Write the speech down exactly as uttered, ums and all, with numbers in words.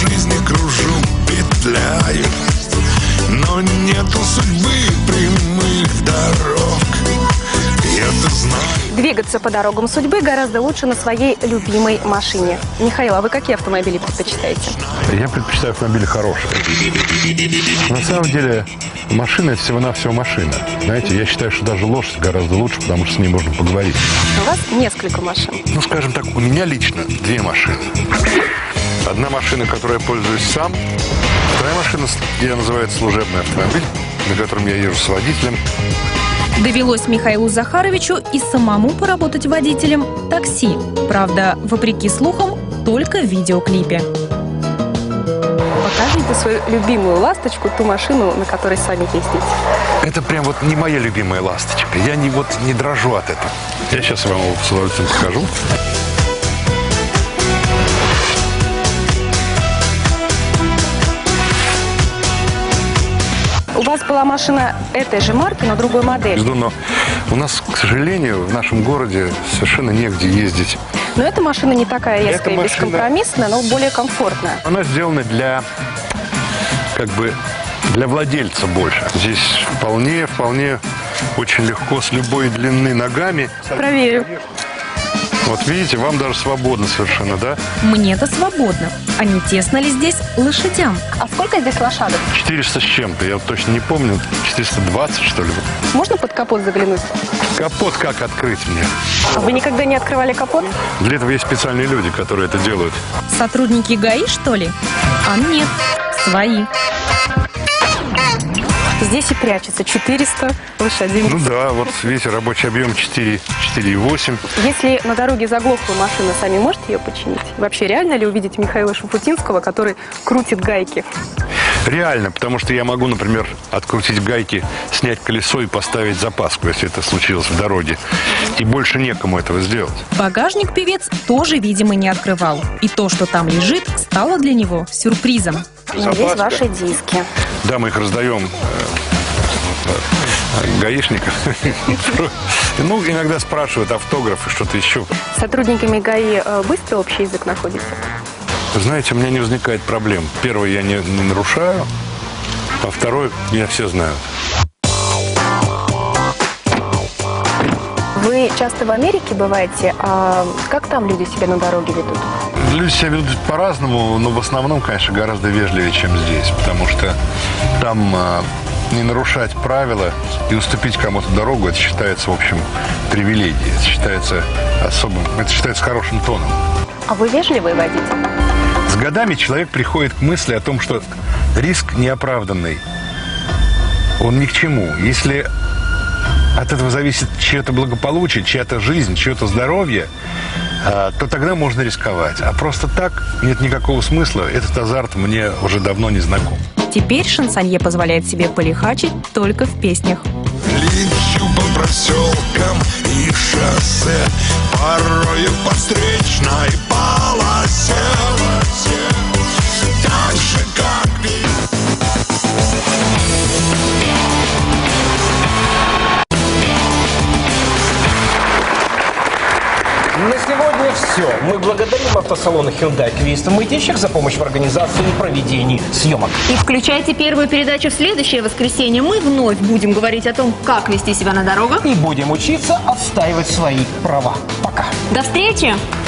жизни кружу, петляю, но нету судьбы прямых дорог. Я-то знаю. Двигаться по дорогам судьбы гораздо лучше на своей любимой машине. Михаил, а вы какие автомобили предпочитаете? Я предпочитаю автомобили хорошие. На самом деле, машина – это всего-навсего машина. Знаете, я считаю, что даже лошадь гораздо лучше, потому что с ней можно поговорить. У вас несколько машин. Ну, скажем так, у меня лично две машины. Одна машина, которой я пользуюсь сам. Вторая машина, я называю это служебный автомобиль, на котором я езжу с водителем. Довелось Михаилу Захаровичу и самому поработать водителем такси. Правда, вопреки слухам, только в видеоклипе. Покажите свою любимую ласточку, ту машину, на которой сами ездите. Это прям вот не моя любимая ласточка. Я не, вот, не дрожу от этого. Я сейчас вам его с удовольствием покажу. У вас была машина этой же марки, но другой модели. Но у нас, к сожалению, в нашем городе совершенно негде ездить. Но эта машина не такая резкая и машина... бескомпромиссная, но более комфортная. Она сделана для, как бы, для владельца больше. Здесь вполне, вполне очень легко с любой длины ногами. Проверю. Вот видите, вам даже свободно совершенно, да? Мне-то свободно. А не тесно ли здесь лошадям? А сколько здесь лошадок? четыреста с чем-то, я вот точно не помню. четыреста двадцать, что ли? Можно под капот заглянуть? Капот как открыть мне? А вы никогда не открывали капот? Для этого есть специальные люди, которые это делают. Сотрудники ГАИ, что ли? А нет, свои. Здесь и прячется четыреста лошадей. Ну да, вот видите, рабочий объем четыре и восемь. Если на дороге заглохла машина, сами можете ее починить? Вообще реально ли увидеть Михаила Шуфутинского, который крутит гайки? Реально, потому что я могу, например, открутить гайки, снять колесо и поставить запаску, если это случилось в дороге. И больше некому этого сделать. Багажник певец тоже, видимо, не открывал. И то, что там лежит, стало для него сюрпризом. Но здесь ваши диски. Да, мы их раздаем гаишникам. Ну, иногда спрашивают автографы, что-то еще. С сотрудниками ГАИ быстро общий язык находится? Вы знаете, у меня не возникает проблем. Первый, я не, не нарушаю, а второй, меня все знают. Вы часто в Америке бываете, а как там люди себя на дороге ведут? Люди себя ведут по-разному, но в основном, конечно, гораздо вежливее, чем здесь, потому что там а, не нарушать правила и уступить кому-то дорогу, это считается, в общем, привилегией, это считается особым, это считается хорошим тоном. А вы вежливый водитель? С годами человек приходит к мысли о том, что риск неоправданный, он ни к чему. Если от этого зависит чье-то благополучие, чья-то жизнь, чье-то здоровье, то тогда можно рисковать. А просто так нет никакого смысла. Этот азарт мне уже давно не знаком. Теперь шансонье позволяет себе полихачить только в песнях. Лечу по проселкам и шоссе, порою по встречной полосе, так же, как На сегодня все. Мы благодарим автосалон Hyundai Квиста Мытищах за помощь в организации и проведении съемок. И включайте первую передачу в следующее воскресенье. Мы вновь будем говорить о том, как вести себя на дорогах. И будем учиться отстаивать свои права. Пока. До встречи!